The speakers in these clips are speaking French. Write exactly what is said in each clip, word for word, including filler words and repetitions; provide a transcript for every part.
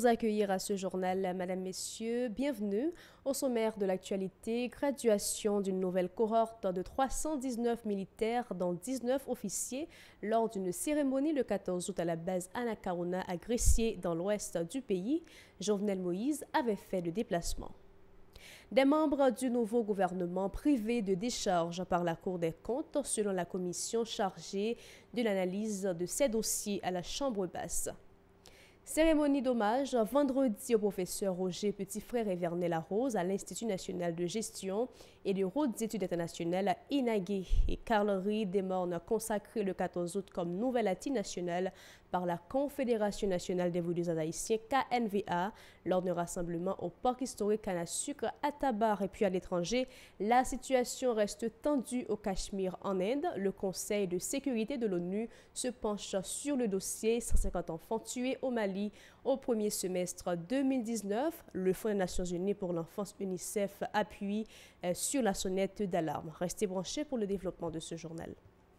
vous accueillir à ce journal, Madame, Messieurs. Bienvenue au sommaire de l'actualité. Graduation d'une nouvelle cohorte de trois cent dix-neuf militaires, dont dix-neuf officiers, lors d'une cérémonie le quatorze août à la base Anacaona à Gressier, dans l'ouest du pays. Jovenel Moïse avait fait le déplacement. Des membres du nouveau gouvernement privés de décharge par la Cour des comptes, selon la commission chargée de l'analyse de ces dossiers à la Chambre basse. Cérémonie d'hommage vendredi au professeur Roger Petit-Frère et Vernet Larose à l'Institut national de gestion et de hautes études internationales à Inagué et carlerie des mornes consacrée le quatorze août comme nouvelle attitude nationale par la Confédération nationale des voudous haïtiens K N V A lors d'un rassemblement au parc historique canne à sucre à Tabar et puis à l'étranger. La situation reste tendue au Cachemire en Inde. Le Conseil de sécurité de l'ONU se penche sur le dossier cent cinquante enfants tués au Mali au premier semestre deux mille dix-neuf. Le Fonds des Nations Unies pour l'enfance UNICEF appuie euh, sur la sonnette d'alarme. Restez branchés pour le développement de ce journal.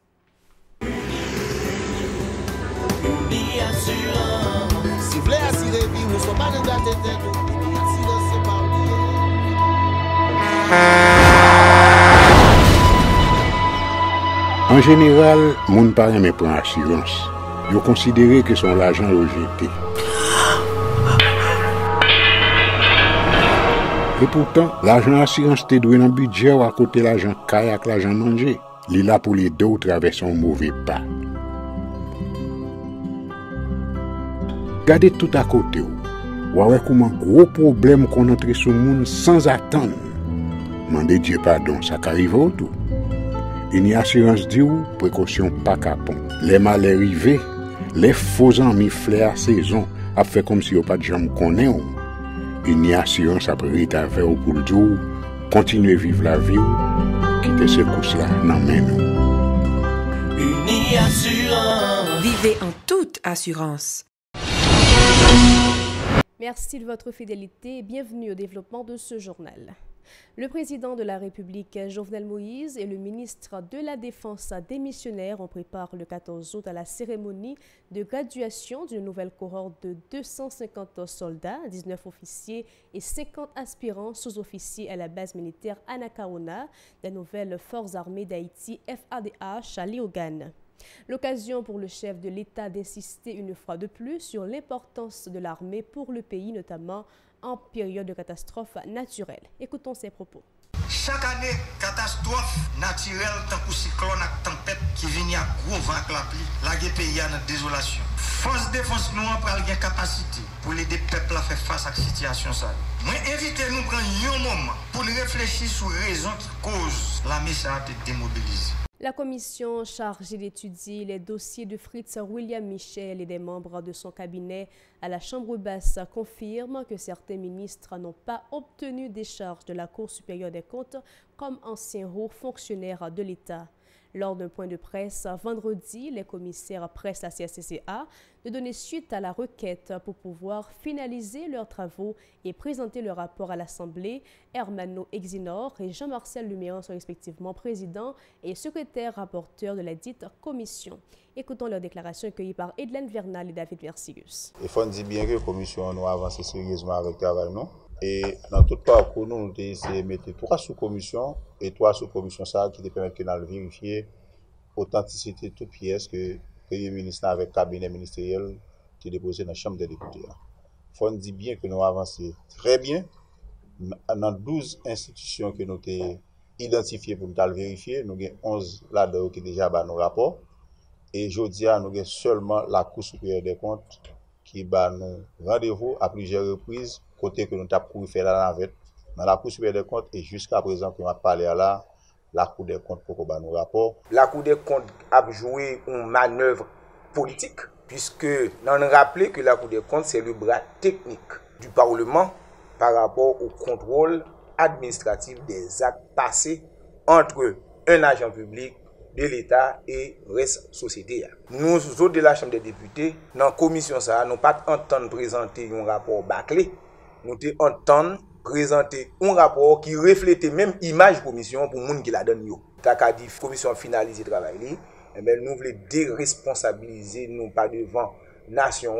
En général, moun pa reme pran assurance. Yo considéré que son l'argent yo jeté. Et pourtant, l'argent assurance te doué dans budget ou à côté l'argent kayak l'argent manger. Li là pour les deux ou traverser un mauvais pas. Gardez tout à côté ou. Ou avec comment gros problème qu'on entre sur monde sans attendre. Mandez Dieu pardon, ça qu'arrive au tout. Une assurance dit ou précaution pas capon. Les malheurs arrivés, les faux amis flair saison a fait comme si on pas de jambe connaît ou. Une assurance après rétaver au pour le jour, continuer vivre la vie ou quitter ce course là nan men nous. Une assurance. Vivez en toute assurance. Merci de votre fidélité et bienvenue au développement de ce journal. Le président de la République, Jovenel Moïse, et le ministre de la Défense démissionnaire ont préparé le quatorze août à la cérémonie de graduation d'une nouvelle cohorte de deux cent cinquante soldats, dix-neuf officiers et cinquante aspirants sous-officiers à la base militaire Anacaona des nouvelles Forces armées d'Haïti F A D H à Léogane. L'occasion pour le chef de l'État d'insister une fois de plus sur l'importance de l'armée pour le pays, notamment en période de catastrophe naturelle. Écoutons ses propos. Chaque année, catastrophe naturelle, tant que cyclone et tempête qui viennent à gros vent avec la pluie, la pays a une désolation. Force défense nous en prend une capacité pour aider le peuple à faire face à cette situation. Moi, invitez-nous à prendre un moment pour réfléchir sur les raisons qui causent la mission de démobiliser. La commission chargée d'étudier les dossiers de Fritz William Michel et des membres de son cabinet à la Chambre basse confirme que certains ministres n'ont pas obtenu des charges de la Cour supérieure des comptes comme anciens hauts fonctionnaires de l'État. Lors d'un point de presse vendredi, les commissaires pressent la C S C C A de donner suite à la requête pour pouvoir finaliser leurs travaux et présenter le rapport à l'Assemblée. Hermano Exinor et Jean-Marcel Luméan sont respectivement présidents et secrétaires rapporteurs de la dite commission. Écoutons leurs déclarations accueillies par Edlaine Vernal et David Versigus. Il faut dire bien que la commission a avancé sérieusement avec le travail. Non? Et dans tout parcours, nous avons essayé de mettre trois sous-commissions et trois sous-commissions qui te permettent de vérifier l'authenticité de toute pièce que le Premier ministre avec le cabinet ministériel qui est déposé dans la Chambre des députés. Il faut dire bien que nous avons avancé très bien dans douze institutions que nous avons identifiées pour nous vérifier. Nous avons onze là-dedans qui déjà dans nos rapports. Et aujourd'hui, nous avons seulement la Cour supérieure des comptes qui bat nous rendez-vous à plusieurs reprises, côté que nous avons fait la navette dans la Cour supérieure des comptes et jusqu'à présent que nous avons parlé à la, la Cour des comptes pour qu'on nous rapport. La Cour des comptes a joué une manœuvre politique, puisque nous avons rappelé que la Cour des comptes c'est le bras technique du Parlement par rapport au contrôle administratif des actes passés entre un agent public de l'État et reste société. Nous autres de la Chambre des députés, dans la commission ça, nous pas entendre présenter un rapport bâclé, nous entendre présenter un rapport qui reflète même image commission pour monde qui la donne yo. Ta ka dit commission finaliser travail li, et ben nous voulons déresponsabiliser nous pas devant nation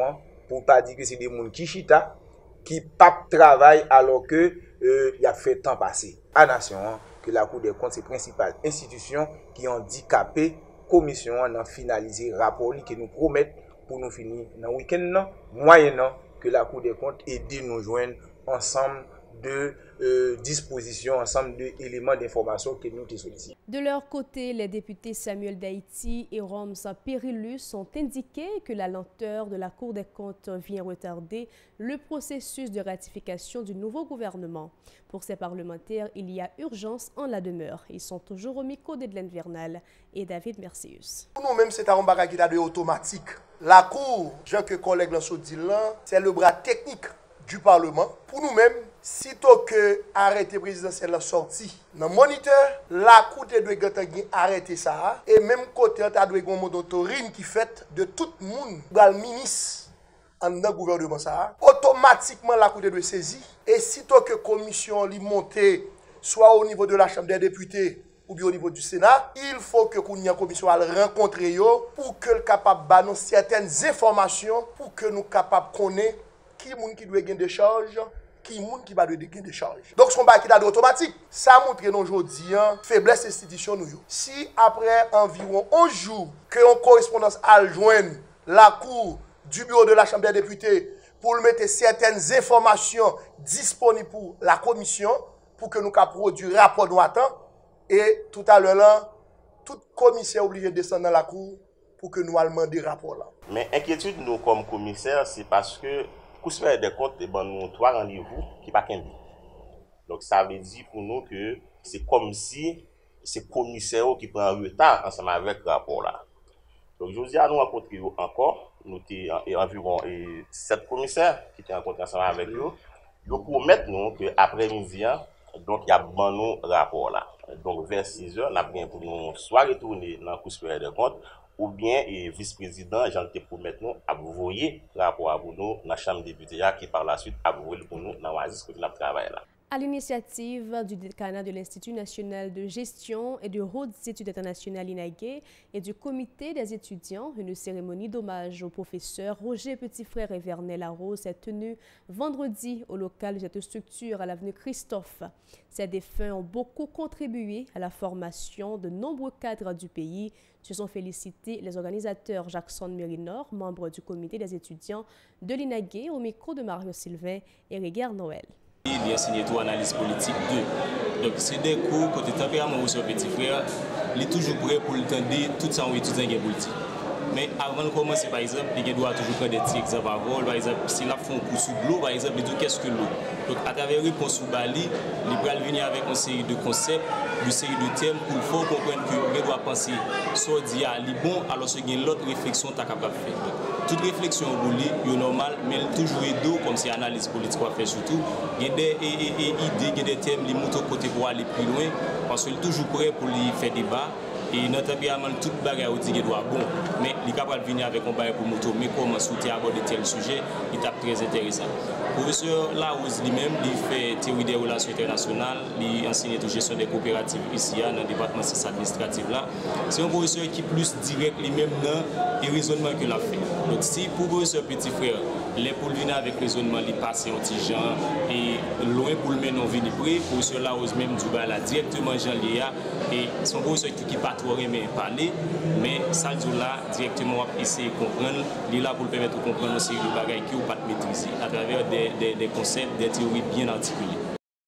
pour pas dire que c'est des gens qui chita, qui pas travail alors que euh, y a fait temps passé. À nation hein, que la Cour des comptes c'est principale institution qui handicapé commission a finalisé rapport qui nous promettent pour nous finir dans week-end moyennant que la Cour des comptes aide nous joindre ensemble de euh, dispositions, ensemble d'éléments d'information que nous te sollicitons. De leur côté, les députés Samuel Daïti et Roms Périlus ont indiqué que la lenteur de la Cour des comptes vient retarder le processus de ratification du nouveau gouvernement. Pour ces parlementaires, il y a urgence en la demeure. Ils sont toujours au micro d'Edlène Vernal et David Mercius. Pour nous-mêmes, c'est un bagage qui est automatique. La Cour, jean que collègue Lanceau dit là, c'est le bras technique du Parlement. Pour nous-mêmes, sitôt que arrêté présidentiel est sorti dans le moniteur, la Cour doit arrêter ça. Et même côté, il y a un monitoring qui fait de tout le monde, le ministre, dans le gouvernement. Ça. Automatiquement, la Cour doit saisir. Et sitôt que la commission est montée, soit au niveau de la Chambre des députés, ou bien au niveau du Sénat, il faut que la commission rencontre pour que nous capable de certaines informations, pour que nous capables de connaître qui est qui doit gagner des charges, qui est qui va gagner des charges. Donc, ce qui est automatique. Ça montre aujourd'hui la faiblesse de l'institution. Si après environ onze jours, que en correspondance à joindre la Cour du bureau de la Chambre des députés pour mettre certaines informations disponibles pour la commission, pour que nous puissions produire un rapport nous attend. Et tout à l'heure, là, tout commissaire est obligé de descendre dans la Cour pour que nous allemons des rapports là. Mais inquiétude, nous, comme commissaire, c'est parce que pour se faire des comptes, eh ben, nous avons trois rendez-vous qui ne sont pas qu'un. Donc, ça veut dire pour nous que c'est comme si c'est le commissaire qui prend un retard ensemble avec le rapport là. Donc, je vous dis à nous rencontrer encore, nous avons environ sept commissaires qui étaient rencontrés ensemble avec nous. Ils promettent nous qu'après-midi, donc il y a bon nous rapport là. Donc, vers six heures, nous avons pour nous soit retourner dans le cours supérieur des comptes, ou bien le vice-président, j'en te promet nous, à vous voyer le rapport à vous nous dans la Chambre des députés qui par la suite à vous voyer pour nous dans l'Oasis que nous travaillons là. À l'initiative du décanat de l'Institut national de gestion et de hautes études internationales INAGE et du comité des étudiants, une cérémonie d'hommage au professeur Roger Petit-Frère et Vernet Larose est tenue vendredi au local de cette structure à l'avenue Christophe. Ces défunts ont beaucoup contribué à la formation de nombreux cadres du pays. Se sont félicités les organisateurs Jackson Mérinor, membre du comité des étudiants de l'INAGE, au micro de Mario Sylvain et Régard Noël. Il a signé tout analyse politique deux. Donc c'est des cours côté tempérament ou sur petit frère, il est toujours prêt pour le tendre tout ça en étudiant en politique. Mais avant de commencer par exemple, il doit toujours prendre des petits exemples avant. Par exemple, s'il a fait un coup sous l'eau, par exemple, il dit qu'est-ce que l'eau. Donc à travers réponse sous Bali, il va venir avec une série de concepts, une série de thèmes pour faut comprendre que doit penser soit dit à bon alors qu'il y a l'autre réflexion ta capable de faire. Toute réflexion est normale, mais elle toujours est comme si analyse politique qu'on fait surtout. Il y a des idées, il y a des thèmes, les motos côté pour aller plus loin, parce qu'il est toujours prêt pour lui faire débat. Et notre tempérament, toute bagarre dit qu'il doit bon, mais il est capable de venir avec un bagarre pour moto, mais comment soutenir aborder tel sujet, il est très intéressant. Le professeur Larose lui-même, il fait théorie des relations internationales, il enseigne la gestion des coopératives ici, dans le département administratif là. C'est un professeur qui est plus direct lui-même dans le raisonnement qu'il a fait. Donc si pour le professeur petit frère, les pour venir avec le raisonnement, il passe un petit genre et loin pour le mener venir près, le professeur Larose même du bas là directement Jean Léa et son professeur qui n'est pas trop aimé parler, mais ça là directement essayer de comprendre, il est là pour le permettre de comprendre aussi le bagage qui n'est pas maîtriser à travers des Des, des concepts, des théories bien articulées.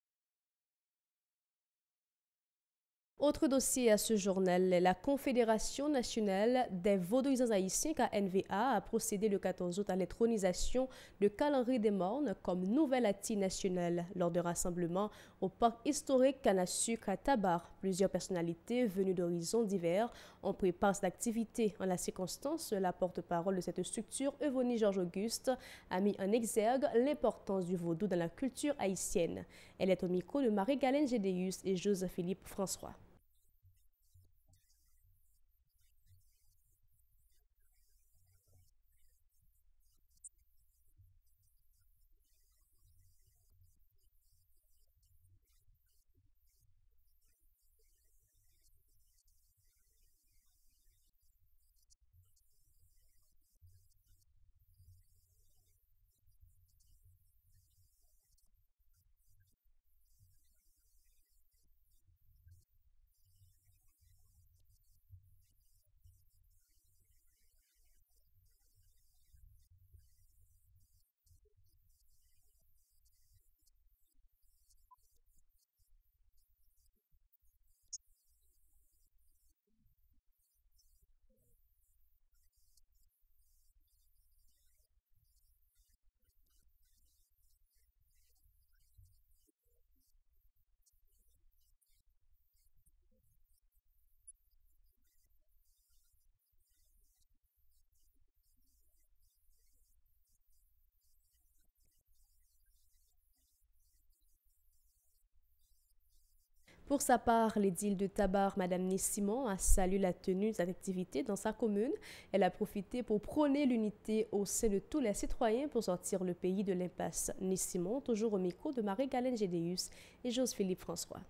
Autre dossier à ce journal, la Confédération nationale des vaudouisants haïtiens, K N V A, a procédé le quatorze août à l'intronisation de Calendrier des Mornes comme nouvelle Ati nationale lors de rassemblements au parc historique canne à sucre à Tabar. Plusieurs personnalités venues d'horizons divers ont pris part à cette activité. En la circonstance, la porte-parole de cette structure, Evonie Georges-Auguste, a mis en exergue l'importance du vaudou dans la culture haïtienne. Elle est au micro de Marie-Galène Gédéus et Joseph-Philippe François. Pour sa part, l'édile de Tabar, Mme Nissimon, a salué la tenue des activités dans sa commune. Elle a profité pour prôner l'unité au sein de tous les citoyens pour sortir le pays de l'impasse. Nissimon, toujours au micro de Marie-Galène Gédéus et Jose-Philippe François.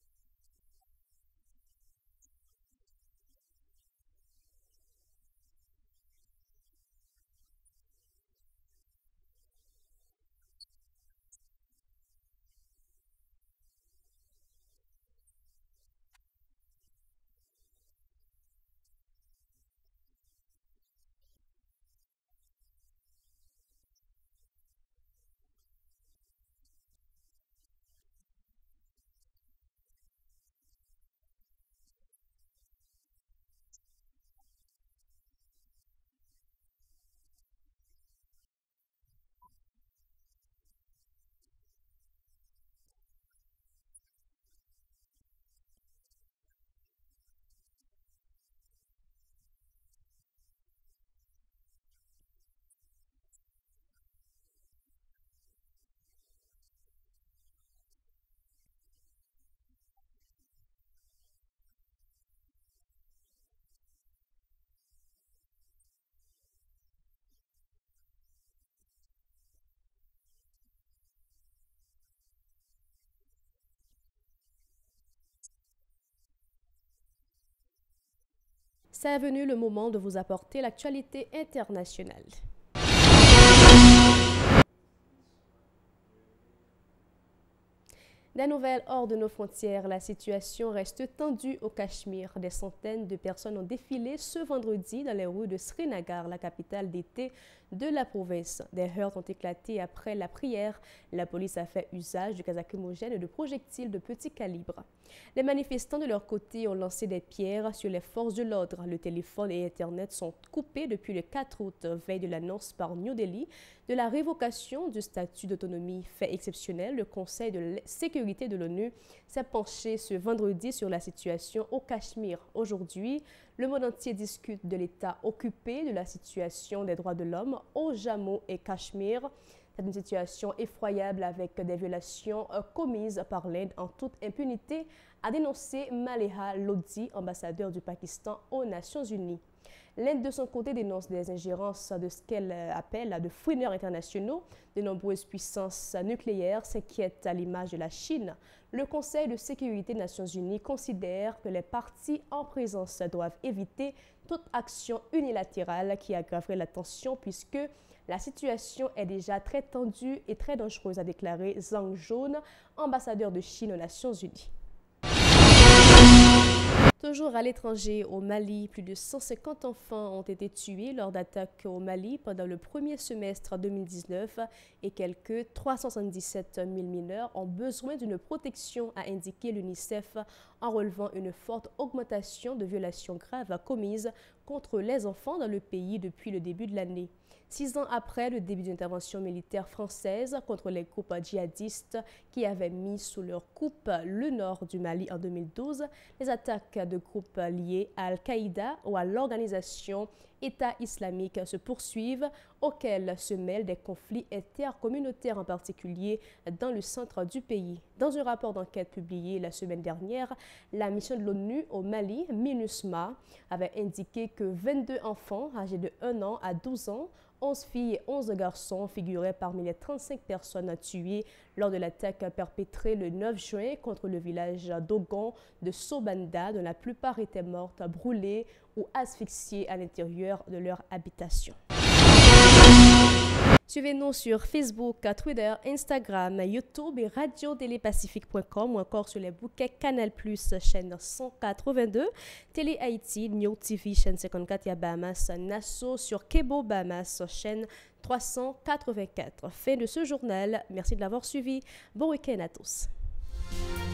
C'est venu le moment de vous apporter l'actualité internationale. Des nouvelles hors de nos frontières, la situation reste tendue au Cachemire. Des centaines de personnes ont défilé ce vendredi dans les rues de Srinagar, la capitale d'été de la province. Des heurts ont éclaté après la prière. La police a fait usage de gaz lacrymogène et de projectiles de petit calibre. Les manifestants de leur côté ont lancé des pierres sur les forces de l'ordre. Le téléphone et Internet sont coupés depuis le quatre août, veille de l'annonce par New Delhi de la révocation du statut d'autonomie. Fait exceptionnel, le Conseil de sécurité de l'ONU s'est penché ce vendredi sur la situation au Cachemire. Aujourd'hui, le monde entier discute de l'état occupé, de la situation des droits de l'homme au Jammu et Cachemire. C'est une situation effroyable avec des violations commises par l'Inde en toute impunité, a dénoncé Maleha Lodhi, ambassadeur du Pakistan aux Nations Unies. L'Inde, de son côté, dénonce des ingérences de ce qu'elle appelle de fouineurs internationaux. De nombreuses puissances nucléaires s'inquiètent à l'image de la Chine. Le Conseil de sécurité des Nations Unies considère que les parties en présence doivent éviter toute action unilatérale qui aggraverait la tension puisque la situation est déjà très tendue et très dangereuse, a déclaré Zhang Jun, ambassadeur de Chine aux Nations Unies. Toujours à l'étranger, au Mali, plus de cent cinquante enfants ont été tués lors d'attaques au Mali pendant le premier semestre deux mille dix-neuf et quelques trois cent soixante-dix-sept mille mineurs ont besoin d'une protection, a indiqué l'UNICEF en relevant une forte augmentation de violations graves commises contre les enfants dans le pays depuis le début de l'année. Six ans après le début d'une intervention militaire française contre les groupes djihadistes qui avaient mis sous leur coupe le nord du Mali en deux mille douze, les attaques de groupes liés à Al-Qaïda ou à l'organisation État islamique se poursuivent, auxquels se mêlent des conflits intercommunautaires, en particulier dans le centre du pays. Dans un rapport d'enquête publié la semaine dernière, la mission de l'ONU au Mali, MINUSMA, avait indiqué que vingt-deux enfants âgés de un an à douze ans, onze filles et onze garçons figuraient parmi les trente-cinq personnes tuées lors de l'attaque perpétrée le neuf juin contre le village d'Ogon de Sobanda, dont la plupart étaient mortes, brûlées ou asphyxiées à l'intérieur de leur habitation. Suivez-nous sur Facebook, Twitter, Instagram, YouTube et radio télé pacifique point com ou encore sur les bouquets Canal plus, chaîne cent quatre-vingt-deux, Télé Haïti, New T V, chaîne cinquante-quatre à Bahamas, Nassau sur Kebo Bahamas, chaîne trois cent quatre-vingt-quatre. Fin de ce journal. Merci de l'avoir suivi. Bon week-end à tous.